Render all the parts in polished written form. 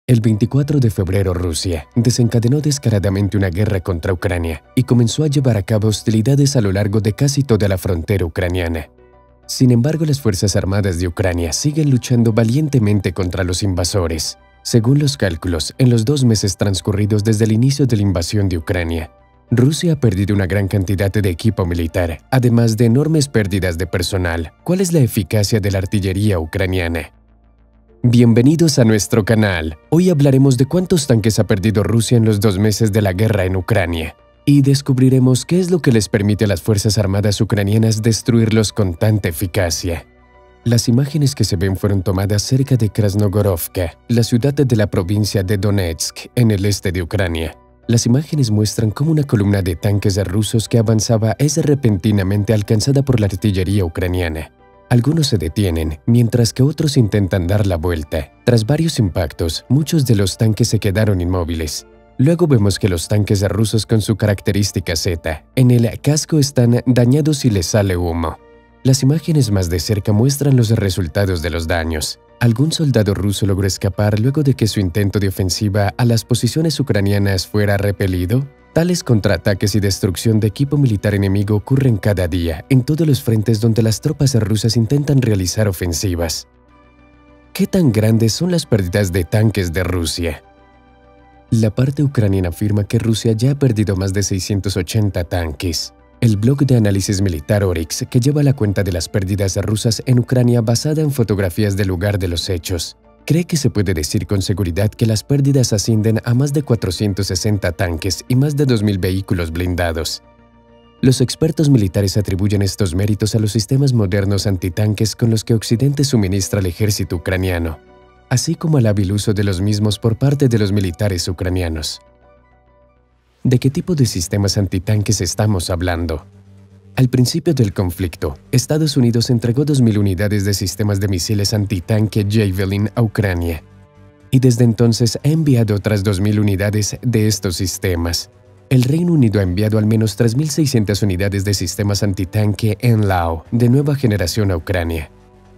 El 24 de febrero Rusia desencadenó descaradamente una guerra contra Ucrania y comenzó a llevar a cabo hostilidades a lo largo de casi toda la frontera ucraniana. Sin embargo, las Fuerzas Armadas de Ucrania siguen luchando valientemente contra los invasores. Según los cálculos, en los 2 meses transcurridos desde el inicio de la invasión de Ucrania, Rusia ha perdido una gran cantidad de equipo militar, además de enormes pérdidas de personal. ¿Cuál es la eficacia de la artillería ucraniana? Bienvenidos a nuestro canal. Hoy hablaremos de cuántos tanques ha perdido Rusia en los 2 meses de la guerra en Ucrania y descubriremos qué es lo que les permite a las Fuerzas Armadas ucranianas destruirlos con tanta eficacia. Las imágenes que se ven fueron tomadas cerca de Krasnogorovka, la ciudad de la provincia de Donetsk, en el este de Ucrania. Las imágenes muestran cómo una columna de tanques rusos que avanzaba es repentinamente alcanzada por la artillería ucraniana. Algunos se detienen, mientras que otros intentan dar la vuelta. Tras varios impactos, muchos de los tanques se quedaron inmóviles. Luego vemos que los tanques rusos con su característica Z en el casco están dañados y les sale humo. Las imágenes más de cerca muestran los resultados de los daños. ¿Algún soldado ruso logró escapar luego de que su intento de ofensiva a las posiciones ucranianas fuera repelido? Tales contraataques y destrucción de equipo militar enemigo ocurren cada día en todos los frentes donde las tropas rusas intentan realizar ofensivas. ¿Qué tan grandes son las pérdidas de tanques de Rusia? La parte ucraniana afirma que Rusia ya ha perdido más de 680 tanques. El blog de análisis militar Oryx, que lleva la cuenta de las pérdidas rusas en Ucrania basada en fotografías del lugar de los hechos, cree que se puede decir con seguridad que las pérdidas ascienden a más de 460 tanques y más de 2.000 vehículos blindados. Los expertos militares atribuyen estos méritos a los sistemas modernos antitanques con los que Occidente suministra al ejército ucraniano, así como al hábil uso de los mismos por parte de los militares ucranianos. ¿De qué tipo de sistemas antitanques estamos hablando? Al principio del conflicto, Estados Unidos entregó 2.000 unidades de sistemas de misiles antitanque Javelin a Ucrania, y desde entonces ha enviado otras 2.000 unidades de estos sistemas. El Reino Unido ha enviado al menos 3.600 unidades de sistemas antitanque NLAW de nueva generación a Ucrania.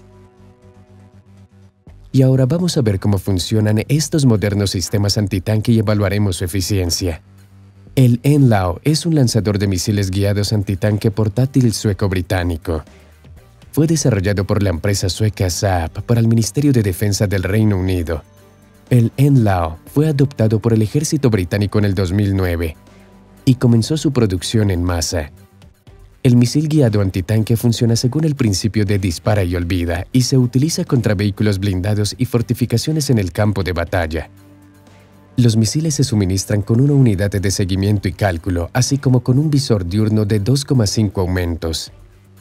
Y ahora vamos a ver cómo funcionan estos modernos sistemas antitanque y evaluaremos su eficiencia. El NLAW es un lanzador de misiles guiados antitanque portátil sueco-británico. Fue desarrollado por la empresa sueca Saab para el Ministerio de Defensa del Reino Unido. El NLAW fue adoptado por el ejército británico en el 2009 y comenzó su producción en masa. El misil guiado antitanque funciona según el principio de dispara y olvida y se utiliza contra vehículos blindados y fortificaciones en el campo de batalla. Los misiles se suministran con una unidad de seguimiento y cálculo, así como con un visor diurno de 2,5 aumentos.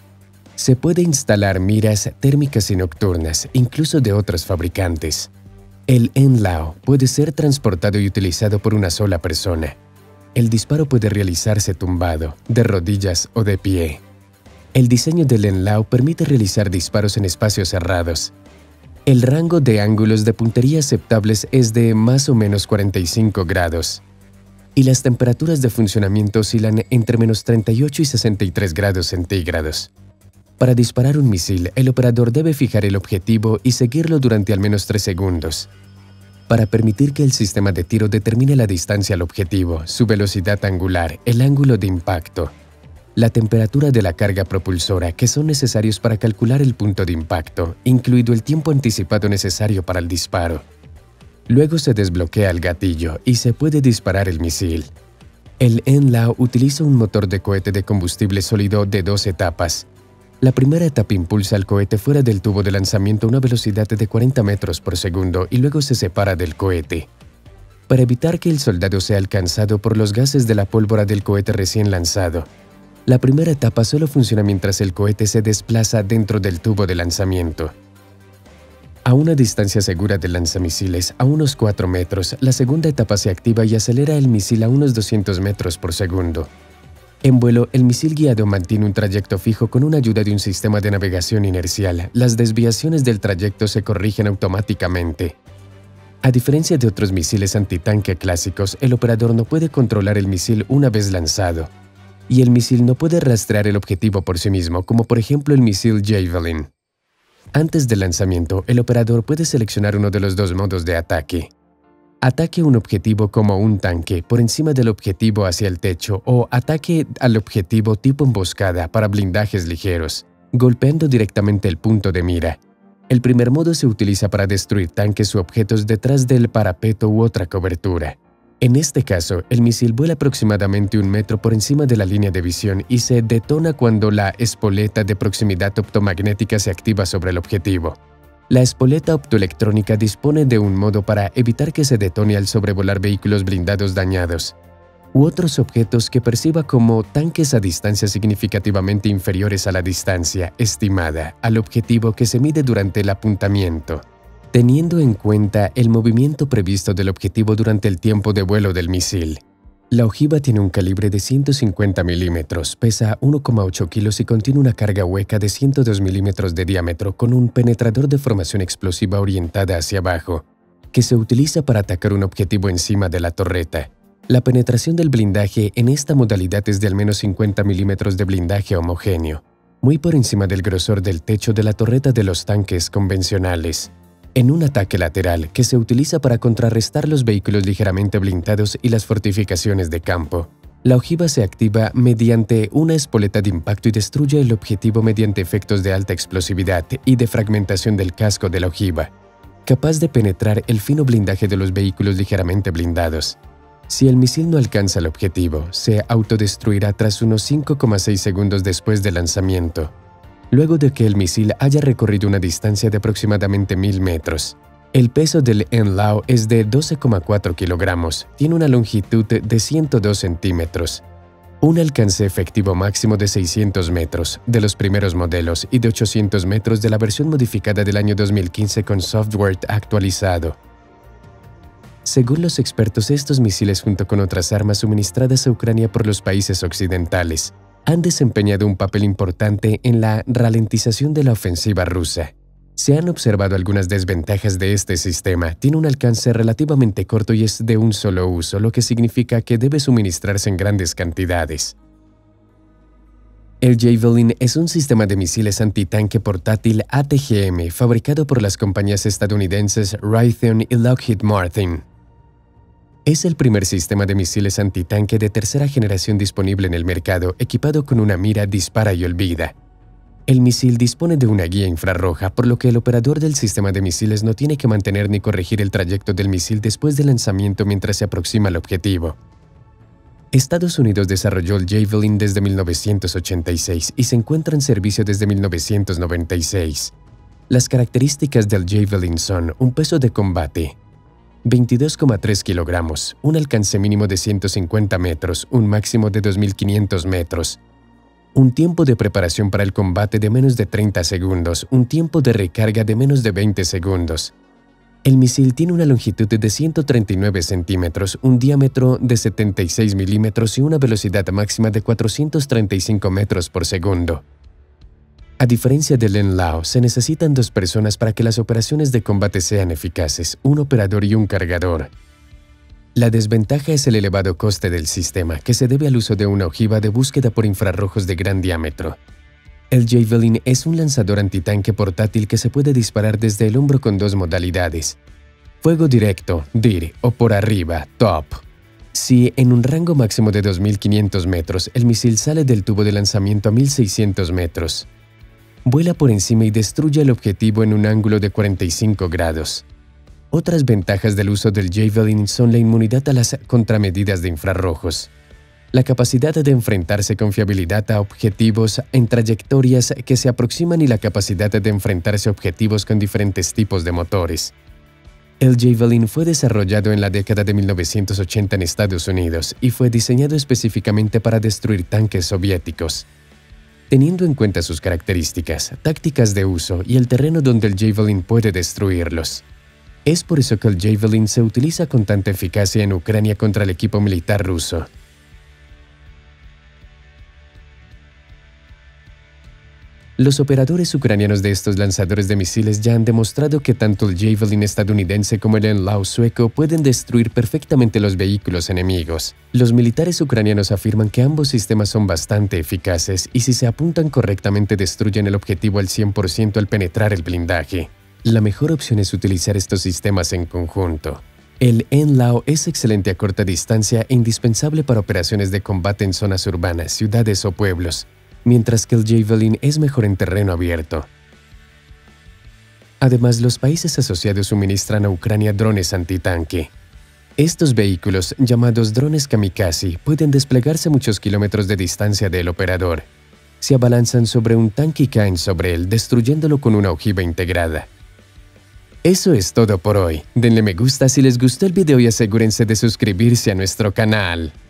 Se puede instalar miras térmicas y nocturnas, incluso de otros fabricantes. El NLAW puede ser transportado y utilizado por una sola persona. El disparo puede realizarse tumbado, de rodillas o de pie. El diseño del NLAW permite realizar disparos en espacios cerrados. El rango de ángulos de puntería aceptables es de más o menos 45 grados, y las temperaturas de funcionamiento oscilan entre menos 38 y 63 grados centígrados. Para disparar un misil, el operador debe fijar el objetivo y seguirlo durante al menos 3 segundos. Para permitir que el sistema de tiro determine la distancia al objetivo, su velocidad angular, el ángulo de impacto, la temperatura de la carga propulsora que son necesarios para calcular el punto de impacto, incluido el tiempo anticipado necesario para el disparo. Luego se desbloquea el gatillo y se puede disparar el misil. El NLAW utiliza un motor de cohete de combustible sólido de 2 etapas. La primera etapa impulsa al cohete fuera del tubo de lanzamiento a una velocidad de 40 metros por segundo y luego se separa del cohete. Para evitar que el soldado sea alcanzado por los gases de la pólvora del cohete recién lanzado, la primera etapa solo funciona mientras el cohete se desplaza dentro del tubo de lanzamiento. A una distancia segura del lanzamisiles, a unos 4 metros, la segunda etapa se activa y acelera el misil a unos 200 metros por segundo. En vuelo, el misil guiado mantiene un trayecto fijo con una ayuda de un sistema de navegación inercial. Las desviaciones del trayecto se corrigen automáticamente. A diferencia de otros misiles antitanque clásicos, el operador no puede controlar el misil una vez lanzado, y el misil no puede rastrear el objetivo por sí mismo, como por ejemplo el misil Javelin. Antes del lanzamiento, el operador puede seleccionar uno de los 2 modos de ataque. Ataque un objetivo como un tanque por encima del objetivo hacia el techo o ataque al objetivo tipo emboscada para blindajes ligeros, golpeando directamente el punto de mira. El primer modo se utiliza para destruir tanques u objetos detrás del parapeto u otra cobertura. En este caso, el misil vuela aproximadamente 1 metro por encima de la línea de visión y se detona cuando la espoleta de proximidad optomagnética se activa sobre el objetivo. La espoleta optoelectrónica dispone de un modo para evitar que se detone al sobrevolar vehículos blindados dañados u otros objetos que perciba como tanques a distancias significativamente inferiores a la distancia estimada al objetivo que se mide durante el apuntamiento, teniendo en cuenta el movimiento previsto del objetivo durante el tiempo de vuelo del misil. La ojiva tiene un calibre de 150 milímetros, pesa 1,8 kilos y contiene una carga hueca de 102 milímetros de diámetro con un penetrador de formación explosiva orientada hacia abajo, que se utiliza para atacar un objetivo encima de la torreta. La penetración del blindaje en esta modalidad es de al menos 50 milímetros de blindaje homogéneo, muy por encima del grosor del techo de la torreta de los tanques convencionales. En un ataque lateral que se utiliza para contrarrestar los vehículos ligeramente blindados y las fortificaciones de campo, la ojiva se activa mediante una espoleta de impacto y destruye el objetivo mediante efectos de alta explosividad y de fragmentación del casco de la ojiva, capaz de penetrar el fino blindaje de los vehículos ligeramente blindados. Si el misil no alcanza el objetivo, se autodestruirá tras unos 5,6 segundos después del lanzamiento, luego de que el misil haya recorrido una distancia de aproximadamente 1000 metros. El peso del NLAW es de 12,4 kilogramos, tiene una longitud de 102 centímetros, un alcance efectivo máximo de 600 metros de los primeros modelos y de 800 metros de la versión modificada del año 2015 con software actualizado. Según los expertos, estos misiles junto con otras armas suministradas a Ucrania por los países occidentales han desempeñado un papel importante en la ralentización de la ofensiva rusa. Se han observado algunas desventajas de este sistema. Tiene un alcance relativamente corto y es de un solo uso, lo que significa que debe suministrarse en grandes cantidades. El Javelin es un sistema de misiles antitanque portátil ATGM fabricado por las compañías estadounidenses Raytheon y Lockheed Martin. Es el primer sistema de misiles antitanque de tercera generación disponible en el mercado, equipado con una mira dispara y olvida. El misil dispone de una guía infrarroja, por lo que el operador del sistema de misiles no tiene que mantener ni corregir el trayecto del misil después del lanzamiento mientras se aproxima al objetivo. Estados Unidos desarrolló el Javelin desde 1986 y se encuentra en servicio desde 1996. Las características del Javelin son un peso de combate 22,3 kilogramos, un alcance mínimo de 150 metros, un máximo de 2.500 metros, un tiempo de preparación para el combate de menos de 30 segundos, un tiempo de recarga de menos de 20 segundos. El misil tiene una longitud de 139 centímetros, un diámetro de 76 milímetros y una velocidad máxima de 435 metros por segundo. A diferencia del NLAW, se necesitan 2 personas para que las operaciones de combate sean eficaces, un operador y un cargador. La desventaja es el elevado coste del sistema, que se debe al uso de una ojiva de búsqueda por infrarrojos de gran diámetro. El Javelin es un lanzador antitanque portátil que se puede disparar desde el hombro con 2 modalidades: fuego directo, DIR, o por arriba, TOP. Si en un rango máximo de 2.500 metros el misil sale del tubo de lanzamiento a 1.600 metros, vuela por encima y destruye el objetivo en un ángulo de 45 grados. Otras ventajas del uso del Javelin son la inmunidad a las contramedidas de infrarrojos, la capacidad de enfrentarse con fiabilidad a objetivos en trayectorias que se aproximan y la capacidad de enfrentarse a objetivos con diferentes tipos de motores. El Javelin fue desarrollado en la década de 1980 en Estados Unidos y fue diseñado específicamente para destruir tanques soviéticos. Teniendo en cuenta sus características, tácticas de uso y el terreno donde el Javelin puede destruirlos. Es por eso que el Javelin se utiliza con tanta eficacia en Ucrania contra el equipo militar ruso. Los operadores ucranianos de estos lanzadores de misiles ya han demostrado que tanto el Javelin estadounidense como el NLAW sueco pueden destruir perfectamente los vehículos enemigos. Los militares ucranianos afirman que ambos sistemas son bastante eficaces y si se apuntan correctamente destruyen el objetivo al 100% al penetrar el blindaje. La mejor opción es utilizar estos sistemas en conjunto. El NLAO es excelente a corta distancia e indispensable para operaciones de combate en zonas urbanas, ciudades o pueblos, mientras que el Javelin es mejor en terreno abierto. Además, los países asociados suministran a Ucrania drones antitanque. Estos vehículos, llamados drones kamikaze, pueden desplegarse a muchos kilómetros de distancia del operador. Se abalanzan sobre un tanque y caen sobre él, destruyéndolo con una ojiva integrada. Eso es todo por hoy. Denle me gusta si les gustó el video y asegúrense de suscribirse a nuestro canal.